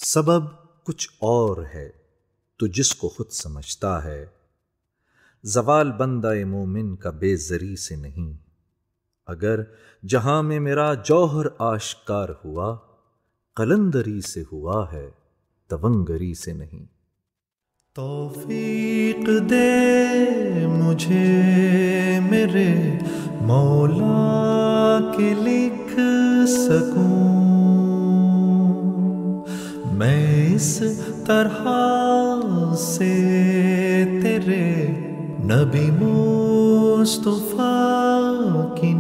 سبب کچھ اور ہے تو جس کو خود سمجھتا ہے، زوال بندہ مومن کا بے زری سے نہیں۔ اگر جہاں میں میرا جوہر آشکار ہوا، قلندری سے ہوا ہے تونگری سے نہیں۔ توفیق دے مجھے میرے مولا کہ لکھ سکوں میں اس طرح سے تیرے نبی مصطفیٰ کی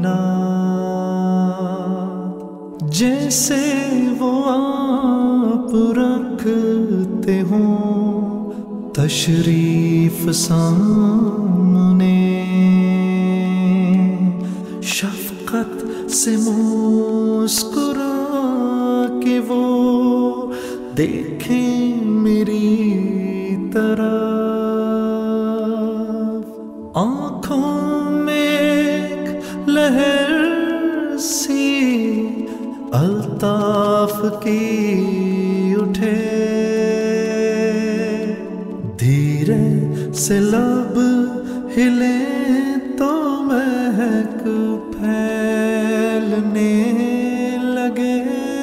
نعت، جیسے وہ آپ رکھتے ہوں تشریف سامنے، شفقت سے مسکرا کہ وہ دیکھیں میری طرف، آنکھوں میں ایک لہر سی الطاف کی اٹھے، دھیرے سے لب ہلے تو مہک پھیلنے لگے،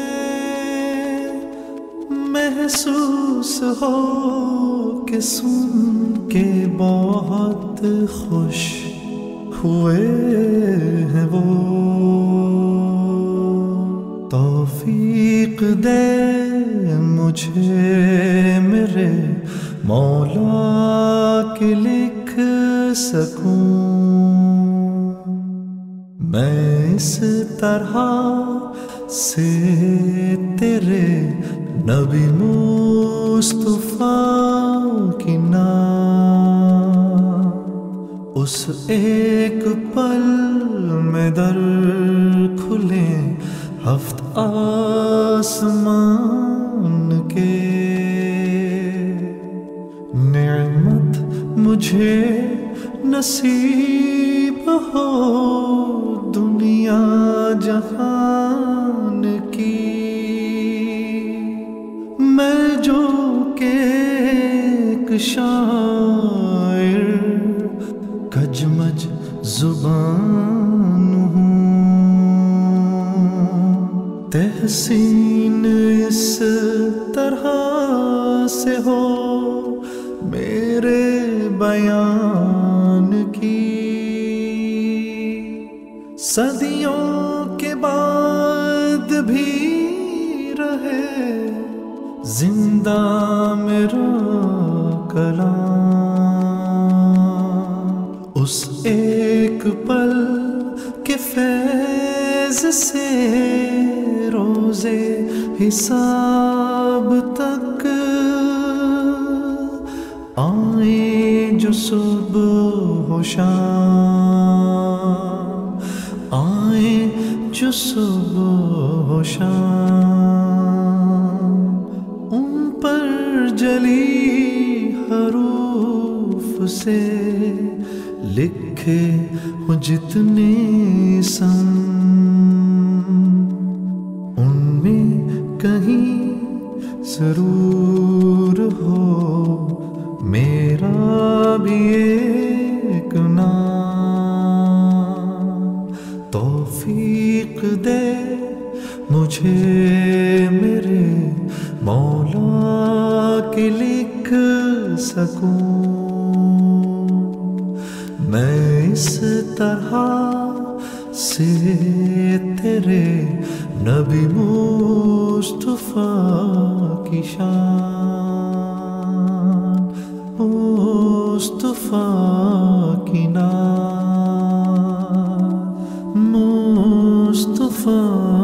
محسوس ہو کہ سن کے بہت خوش ہوئے ہیں وہ۔ توفیق دے مجھے میرے مولا کہ لکھ سکوں میں اس طرح سے تیرے نبی مصطفیٰ کی نعت، اس ایک پل میں در کھلے ہفت آسمان کے، نعمت مجھے نصیب ہو دنیا جہان کی، میں جو کہ ایک شاعر کجمج زبان ہوں، تحسین اس طرح سے ہو میرے بیان کی، صدیوں کے بعد بھی رہے زندہ میرا کلام، اس ایک پل کے فیض سے روزے حساب تک آئیں جو صبح و شام، آئیں جو صبح و شام، ان پر جلی حروف سے لکھے ہوں جتنے سم، ان میں کہیں ضرور ہو میرا بھی ایک نام۔ توفیق دے مجھے میرے مولا کہ لکھ سکوں میں اس طرح سے تیرے نبی مصطفیٰ کی شان، مصطفیٰ کی نعت، مصطفیٰ